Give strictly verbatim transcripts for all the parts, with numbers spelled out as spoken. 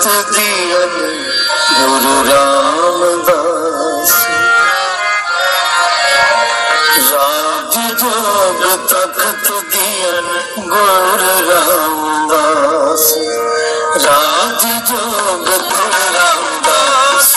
दियन गुरु रामदास। राज जोग तखत दियन गुरु रामदास। राज जोग गुरु रामदास।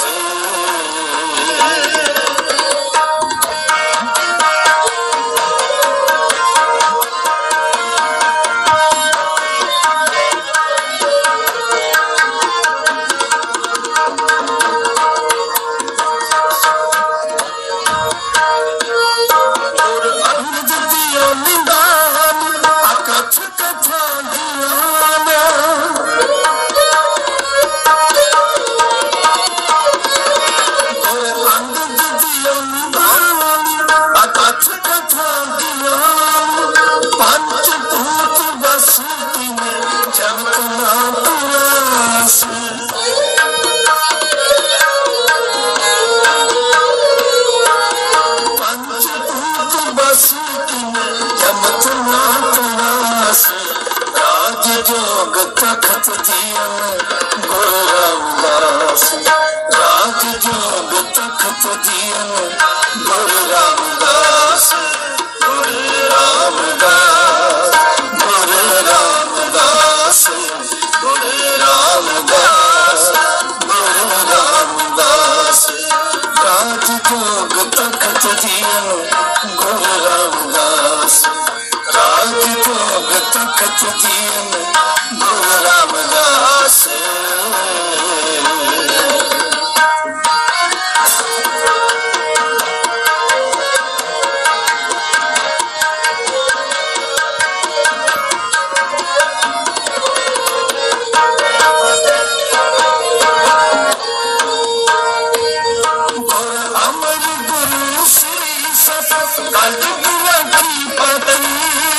जोग तखत दियन गुरु रामदास। राज जोग तखत दियन गुरु रामदास। गुरु रामदास गुरु रामदास गुरु रामदास गुरु रामदास। राज जोग तखत दियन गुरु रामदास। राज जोग तखत दियन गुरु रामदास। अमर गुरु श्री सत कलयुग की पत्नी।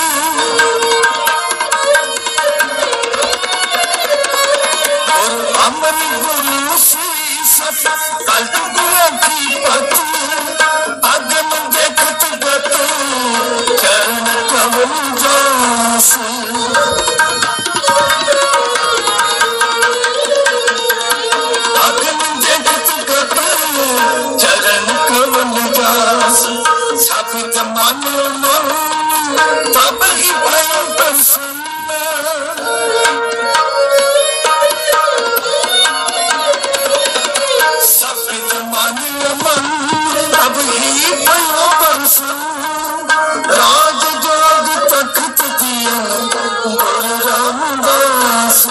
अमर गुरु श्री सत कलयुग की पत्नी। अगम देखत बतू चरण कमल जास। अगम देखत बतू चरण कमल जास। साबित मानो मन तब ही भय प्रसन्न। साबित मानो मन तब ही भय प्रसन्न। राज जोग तखत दियन गुरु रामदास।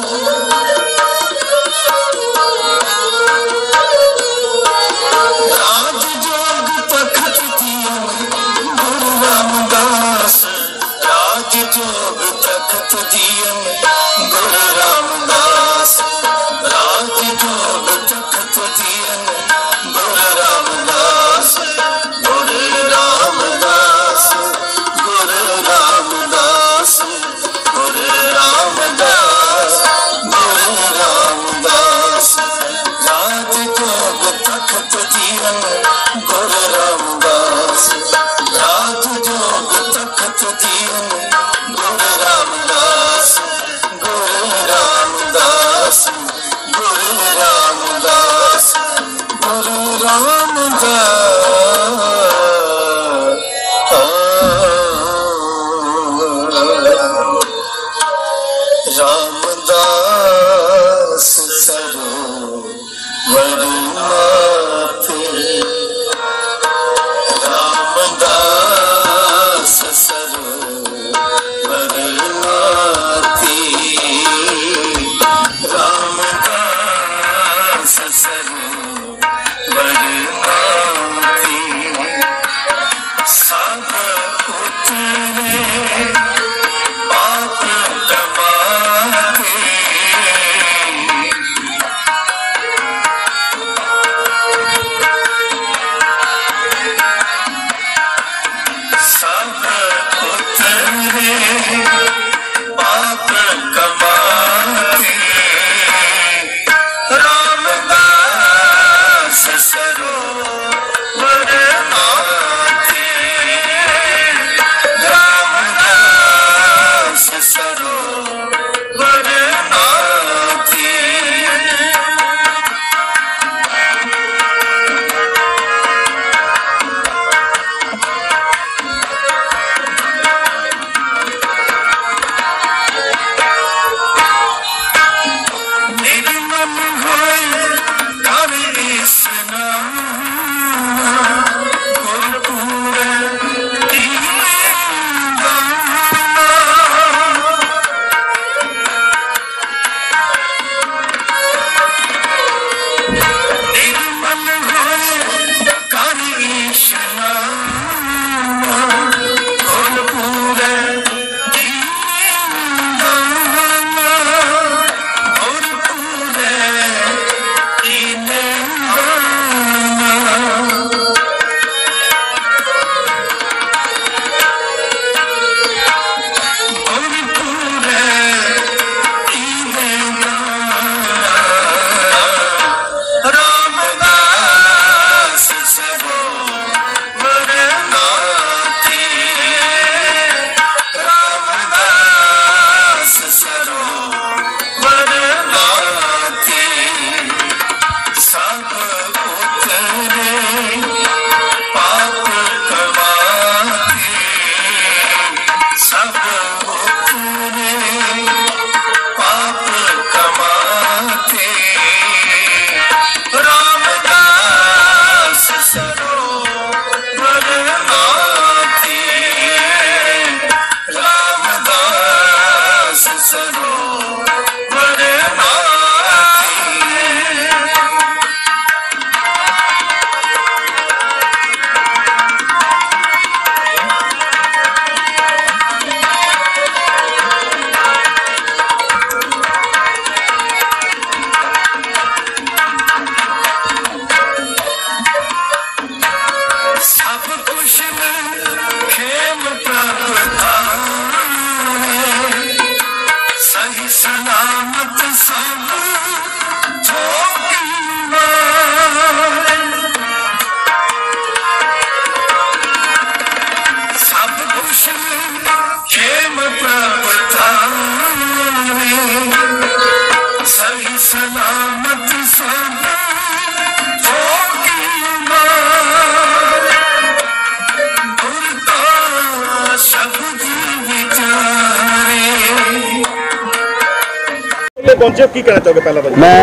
राज जोग तखत दियन गुरु रामदास। राज जोग तखत दियन गुरु रामदास। राज जोग तखत दियन गुरु रामदास। गुरु रामदास गुरु रामदास गुरु रामदास गुरु रामदास। राज जोग तखत दियन गुरु रामदास। राज जोग तखत दियन गुरु रामदास। गुरु रामदास गुरु रामदास गुरु रामदास। रामदास सरोवर माथे। रामदास सरोवर सरोवर माथे। सब कुछ में खेम प्राप्त सही सलामत सब थोकी मार। सब कुछ में खेम प्राप्त सही सलामत सब थोकी मार। उड़ता शब्द विचारे। पहुंचे की कहना चाहोगे पहला बार? मैं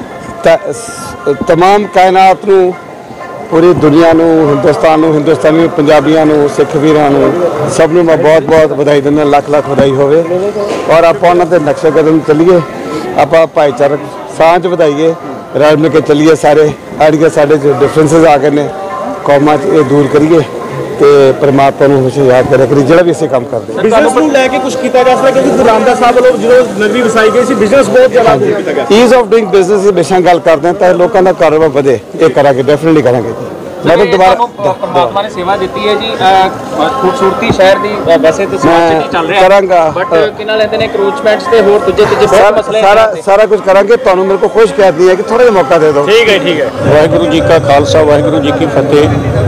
तमाम कायनात नूं, पूरी दुनिया नूं, हिंदुस्तान नूं, हिंदुस्तानी पंजाबियों नूं, सिख वीरां नूं सब नूं मैं बहुत बहुत बधाई दिंदा। लख लख बधाई होवे और आपां उन्हां दे नक्शे कदम चलीए, आपां भाईचारक सांझ वधाईए, रल मिल के चलीए। सारे आड़ियां साडे डिफरेंसिस आ गए ने कौमां च, ये दूर करिए ते परमात्मा नूं हमेशा याद करिया करिए ਜਿਹੜਾ ਵੀ ਅਸੀਂ ਕੰਮ ਕਰਦੇ ਹਾਂ। बिजनेस ਨੂੰ ਲੈ ਕੇ ਕੁਝ ਕੀਤਾ ਜਾ ਸਕਦਾ ਕਿਉਂਕਿ ਗੁਰੂ ਰਾਮਦਾਸ ਸਾਹਿਬ ਵੱਲੋਂ ਜਦੋਂ ਨਗਰੀ ਵਸਾਈ ਗਈ ਸੀ ਬਿਜ਼ਨਸ ਬਹੁਤ ਜ਼ਿਆਦਾ ਅਪੀਲ ਕੀਤਾ ਗਿਆ। ਈਜ਼ ਆਫ ਡੂਇੰਗ ਬਿਜ਼ਨਸ ਦੀ ਬੇਸ਼ੱਕ ਗੱਲ ਕਰਦੇ ਹਾਂ ਤਾਂ ਲੋਕਾਂ ਦਾ ਕਾਰੋਬਾਰ ਵਧੇ, ਇਹ ਕਰਾਂਗੇ, ਡੈਫੀਨਿਟਲੀ ਕਰਾਂਗੇ ਜੀ। ਮੈਂ ਤਾਂ ਦੁਬਾਰਾ ਪਰਮਾਤਮਾ ਨੇ ਸੇਵਾ ਦਿੱਤੀ ਹੈ ਜੀ, ਖੂਬਸੂਰਤੀ ਸ਼ਹਿਰ ਦੀ ਵੈਸੇ ਤਾਂ ਸਮਾਜ ਚ ਚੱਲ ਰਿਹਾ ਕਰਾਂਗਾ, ਬਟ ਕਿਨਾਂ ਲੈਂਦੇ ਨੇ ਕਰੂਚਮੈਂਟਸ ਤੇ ਹੋਰ ਦੂਜੇ ਤੀਜੇ ਬਹੁਤ ਮਸਲੇ ਸਾਰਾ ਸਾਰਾ ਕੁਝ ਕਰਾਂਗੇ। ਤੁਹਾਨੂੰ ਮੇਰੇ ਕੋਲ ਕੋਈ ਸ਼ਿਕਾਇਤ ਨਹੀਂ ਹੈ ਕਿ ਥੋੜਾ ਜਿਹਾ ਮੌਕਾ ਦੇ ਦਿਓ। ਠੀਕ ਹੈ ਠੀਕ ਹੈ। ਵਾਹਿਗੁਰੂ ਜੀ ਕਾ ਖਾਲਸਾ ਵਾਹਿਗੁਰੂ ਜੀ ਕੀ ਫਤਿਹ।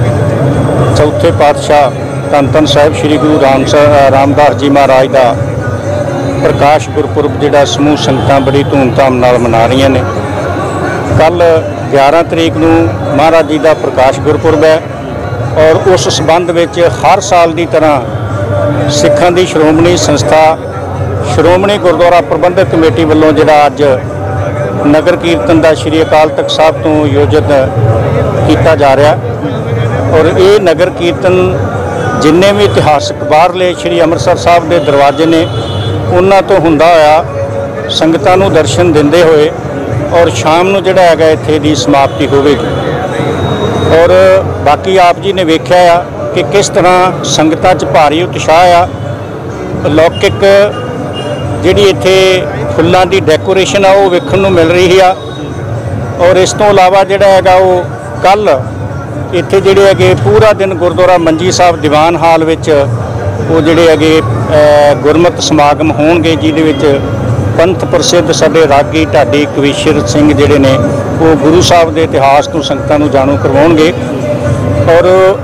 ਚੌਥੇ ਪਾਤਸ਼ਾਹ ਧੰਨ ਧੰਨ ਸਾਹਿਬ ਸ੍ਰੀ ਗੁਰੂ ਰਾਮ ਰਾਮਦਾਸ ਜੀ ਮਹਾਰਾਜ ਦਾ ਪ੍ਰਕਾਸ਼ ਗੁਰਪੁਰਬ ਜਿਹੜਾ ਸਮੂਹ ਸੰਗਤਾਂ ਬੜੀ ਧੂਮਧਾਮ ਨਾਲ ਮਨਾ ਰਹੀਆਂ ਨੇ। ਕੱਲ ਗਿਆਰਾਂ ਤਰੀਕ ਨੂੰ ਮਹਾਰਾਜ ਜੀ ਦਾ ਪ੍ਰਕਾਸ਼ ਗੁਰਪੁਰਬ ਹੈ ਔਰ ਉਸ ਸੰਬੰਧ ਵਿੱਚ ਹਰ ਸਾਲ ਦੀ ਤਰ੍ਹਾਂ ਸਿੱਖਾਂ ਦੀ ਸ਼੍ਰੋਮਣੀ ਸੰਸਥਾ ਸ਼੍ਰੋਮਣੀ ਗੁਰਦੁਆਰਾ ਪ੍ਰਬੰਧਕ ਕਮੇਟੀ ਵੱਲੋਂ ਜਿਹੜਾ ਅੱਜ ਨਗਰ ਕੀਰਤਨ ਦਾ ਸ੍ਰੀ ਅਕਾਲ ਤਖਤ ਸਾਹਿਬ ਤੋਂ ਆਯੋਜਿਤ ਕੀਤਾ ਜਾ ਰਿਹਾ ਔਰ ਇਹ ਨਗਰ ਕੀਰਤਨ ਜਿੰਨੇ ਵੀ ਇਤਿਹਾਸਕ ਬਾਹਰਲੇ ਸ੍ਰੀ ਅੰਮ੍ਰਿਤਸਰ ਸਾਹਿਬ ਦੇ ਦਰਵਾਜ਼ੇ ਨੇ ਉਹਨਾਂ ਤੋਂ ਹੁੰਦਾ ਹੋਇਆ ਸੰਗਤਾਂ ਨੂੰ ਦਰਸ਼ਨ ਦਿੰਦੇ ਹੋਏ ਔਰ ਸ਼ਾਮ ਨੂੰ ਜਿਹੜਾ ਹੈਗਾ ਇੱਥੇ ਦੀ ਸਮਾਪਤੀ ਹੋਵੇਗੀ। ਔਰ ਬਾਕੀ ਆਪ ਜੀ ਨੇ ਵੇਖਿਆ ਆ ਕਿ ਕਿਸ ਤਰ੍ਹਾਂ ਸੰਗਤਾਂ 'ਚ ਭਾਰੀ ਉਤਸ਼ਾਹ ਆ। ਲੌਕਿਕ ਜਿਹੜੀ ਇੱਥੇ ਫੁੱਲਾਂ ਦੀ ਡੈਕੋਰੇਸ਼ਨ ਆ ਉਹ ਵੇਖਣ ਨੂੰ ਮਿਲ ਰਹੀ ਆ ਔਰ ਇਸ ਤੋਂ ਇਲਾਵਾ ਜਿਹੜਾ ਹੈਗਾ ਉਹ ਕੱਲ੍ਹ ਇੱਥੇ ਜਿਹੜੇ ਹੈਗੇ ਪੂਰਾ ਦਿਨ ਗੁਰਦੁਆਰਾ ਮੰਜੀ ਸਾਹਿਬ ਦੀਵਾਨ ਹਾਲ ਵਿੱਚ ਉਹ ਜਿਹੜੇ ਹੈਗੇ ਗੁਰਮਤਿ ਸਮਾਗਮ ਹੋਣਗੇ ਜਿਹਦੇ ਵਿੱਚ ਪੰਥ ਪ੍ਰਸਿੱਧ ਸਾਡੇ ਰਾਗੀ ਢਾਡੀ ਕਵੀਸ਼ਰ ਸਿੰਘ ਜਿਹੜੇ ਨੇ ਉਹ ਗੁਰੂ ਸਾਹਿਬ ਦੇ ਇਤਿਹਾਸ ਤੋਂ ਸੰਗਤਾਂ ਨੂੰ ਜਾਣੂ ਕਰਵਾਉਣਗੇ। ਔਰ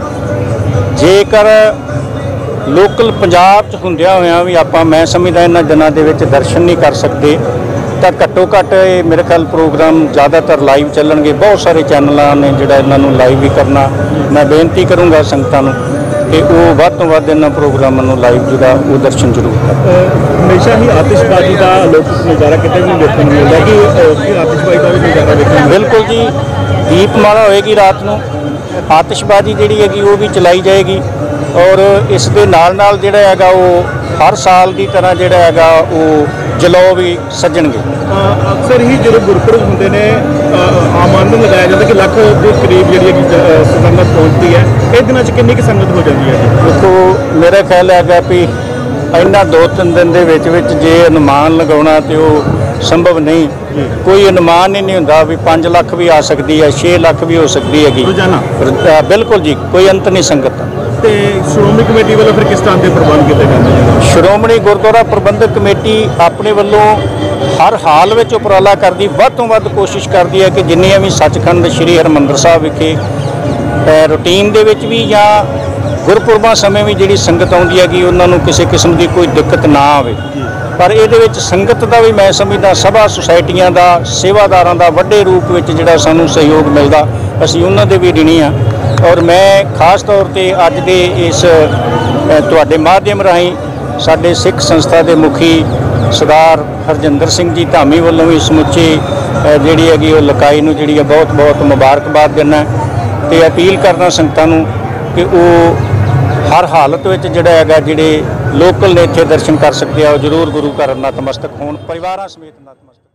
ਜੇਕਰ ਲੋਕਲ ਪੰਜਾਬ 'ਚ ਹੁੰਦਿਆਂ ਹੋਇਆਂ ਵੀ ਆਪਾਂ ਮੈਂ ਸਮਝਦਾ ਇਹਨਾਂ ਦਿਨਾਂ ਦੇ ਵਿੱਚ ਦਰਸ਼ਨ ਨਹੀਂ ਕਰ ਸਕਦੇ ਤਾਂ ਘੱਟੋ ਘੱਟ ਇਹ ਮੇਰੇ ਖਿਆਲ ਪ੍ਰੋਗਰਾਮ ਜ਼ਿਆਦਾਤਰ ਲਾਈਵ ਚੱਲਣਗੇ। ਬਹੁਤ ਸਾਰੇ ਚੈਨਲਾਂ ਨੇ ਜਿਹੜਾ ਇਹਨਾਂ ਨੂੰ ਲਾਈਵ ਵੀ ਕਰਨਾ। ਮੈਂ ਬੇਨਤੀ ਕਰੂੰਗਾ ਸੰਗਤਾਂ ਨੂੰ ਕਿ ਉਹ ਵੱਧ ਤੋਂ ਵੱਧ ਇਹਨਾਂ ਪ੍ਰੋਗਰਾਮਾਂ ਨੂੰ ਲਾਈਵ ਜਿਹੜਾ ਉਹ ਦਰਸ਼ਨ ਜ਼ਰੂਰ ਕਰਨ। ਹਮੇਸ਼ਾ ਹੀ ਆਤਿਸ਼ਬਾਜ਼ੀ ਦਾ ਲੋਕ ਨਜ਼ਾਰਾ ਕਿਤੇ ਵੀ ਦੇਖਣ ਨੂੰ ਮਿਲਦਾ ਕਿ ਆਤਿਸ਼ਬਾਜ਼ੀ ਦਾ ਵੀ ਨਜ਼ਾਰਾ ਦੇਖਣ ਨੂੰ ਬਿਲਕੁਲ ਜੀ। ਦੀਪਮਾਲਾ ਹੋਏਗੀ ਰਾਤ ਨੂੰ, ਆਤਿਸ਼ਬਾਜ਼ੀ ਜਿਹੜੀ ਹੈਗੀ ਉਹ ਵੀ ਚਲਾਈ ਜਾਏਗੀ ਔਰ ਇਸ ਦੇ ਨਾਲ ਨਾਲ ਜਿਹੜਾ ਹੈਗਾ ਉਹ ਹਰ ਸਾਲ ਦੀ ਤਰ੍ਹਾਂ ਜਿਹੜਾ ਹੈਗਾ ਉਹ ਜਲੌ ਵੀ ਸੱਜਣਗੇ। ਅਕਸਰ ਹੀ ਜਦੋਂ ਗੁਰਪੁਰਬ ਹੁੰਦੇ ਨੇ ਆਮਾਨ ਨੂੰ ਲਗਾਇਆ ਜਾਂਦਾ ਕਿ ਲੱਖ ਦੇ ਕਰੀਬ ਜਿਹੜੀ ਹੈਗੀ ਸੰਗਤ ਪਹੁੰਚਦੀ ਹੈ। ਇਹ ਦਿਨਾਂ 'ਚ ਕਿੰਨੀ ਕੁ ਸੰਗਤ ਹੋ ਜਾਂਦੀ ਹੈ? ਦੇਖੋ ਮੇਰਾ ਖਿਆਲ ਹੈਗਾ ਵੀ ਇਹਨਾਂ ਦੋ ਤਿੰਨ ਦਿਨ ਦੇ ਵਿੱਚ ਵਿੱਚ ਜੇ ਅਨੁਮਾਨ ਲਗਾਉਣਾ ਤੇ ਉਹ ਸੰਭਵ ਨਹੀਂ। ਕੋਈ ਅਨੁਮਾਨ ਹੀ ਨਹੀਂ ਹੁੰਦਾ ਵੀ ਪੰਜ ਲੱਖ ਵੀ ਆ ਸਕਦੀ ਹੈ, ਛੇ ਲੱਖ ਵੀ ਹੋ ਸਕਦੀ ਹੈਗੀ ਰੋਜ਼ਾਨਾ। ਬਿਲਕੁਲ ਜੀ, ਕੋਈ ਅੰਤ ਨਹੀਂ ਸੰਗਤ ਦਾ। ਤੇ ਸ਼੍ਰੋਮਣੀ ਕਮੇਟੀ ਵੱਲੋਂ ਫਿਰ ਕਿਸ ਤਰ੍ਹਾਂ ਦੇ ਪ੍ਰਬੰਧ ਕੀਤੇ ਜਾਂਦੇ ਨੇ? ਸ਼੍ਰੋਮਣੀ ਗੁਰਦੁਆਰਾ ਪ੍ਰਬੰਧਕ ਕਮੇਟੀ ਆਪਣੇ ਵੱਲੋਂ ਹਰ ਹਾਲ ਵਿੱਚ ਉਪਰਾਲਾ ਕਰਦੀ, ਵੱਧ ਤੋਂ ਵੱਧ ਕੋਸ਼ਿਸ਼ ਕਰਦੀ ਹੈ ਕਿ ਜਿੰਨੀਆਂ ਵੀ ਸੱਚਖੰਡ ਸ੍ਰੀ ਹਰਿਮੰਦਰ ਸਾਹਿਬ ਵਿਖੇ ਰੂਟੀਨ ਦੇ ਵਿੱਚ ਵੀ ਜਾਂ ਗੁਰਪੁਰਬਾਂ ਸਮੇਂ ਵੀ ਜਿਹੜੀ ਸੰਗਤ ਆਉਂਦੀ ਹੈਗੀ ਉਹਨਾਂ ਨੂੰ ਕਿਸੇ ਕਿਸਮ ਦੀ ਕੋਈ ਦਿੱਕਤ ਨਾ ਆਵੇ। ਪਰ ਇਹਦੇ ਵਿੱਚ ਸੰਗਤ ਦਾ ਵੀ ਮੈਂ ਸਮਝਦਾ ਸਭਾ ਸੁਸਾਇਟੀਆਂ ਦਾ, ਸੇਵਾਦਾਰਾਂ ਦਾ ਵੱਡੇ ਰੂਪ ਵਿੱਚ ਜਿਹੜਾ ਸਾਨੂੰ ਸਹਿਯੋਗ ਮਿਲਦਾ ਅਸੀਂ ਉਹਨਾਂ ਦੇ ਵੀ ਰਿਣੀ ਹਾਂ। ਔਰ ਮੈਂ ਖਾਸ ਤੌਰ ਤੇ ਅੱਜ ਦੇ ਇਸ ਤੁਹਾਡੇ ਮਾਧਿਅਮ ਰਾਹੀਂ ਸਾਡੇ ਸਿੱਖ ਸੰਸਥਾ ਦੇ ਮੁਖੀ ਸਰਦਾਰ ਹਰਜਿੰਦਰ ਸਿੰਘ ਜੀ ਧਾਮੀ ਵੱਲੋਂ ਵੀ ਸਮੁੱਚੀ ਜਿਹੜੀ ਹੈਗੀ ਉਹ ਲਕਾਈ ਨੂੰ ਜਿਹੜੀ ਹੈ ਬਹੁਤ ਬਹੁਤ ਮੁਬਾਰਕਬਾਦ ਦਿੰਦਾ ਤੇ ਅਪੀਲ ਕਰਨਾ ਸੰਗਤਾਂ ਨੂੰ ਕਿ ਉਹ ਹਰ ਹਾਲਤ ਵਿੱਚ ਜਿਹੜਾ ਹੈਗਾ ਜਿਹੜੇ ਲੋਕਲ ਨੇ ਇੱਥੇ ਦਰਸ਼ਨ ਕਰ ਸਕਦੇ ਆ, ਉਹ ਜ਼ਰੂਰ ਗੁਰੂ ਘਰ ਨਤਮਸਤਕ ਹੋਣ, ਪਰਿਵਾਰਾਂ ਸਮੇਤ ਨਤਮਸਤਕ